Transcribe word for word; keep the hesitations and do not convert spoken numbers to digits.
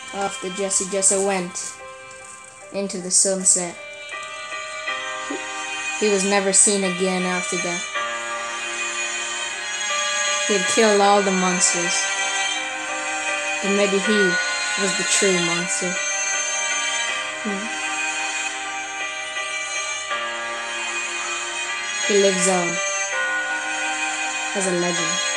after Jesse Jessa went into the sunset. He was never seen again after that. He had killed all the monsters, but maybe he was the true monster. Hmm. He lives on as a legend.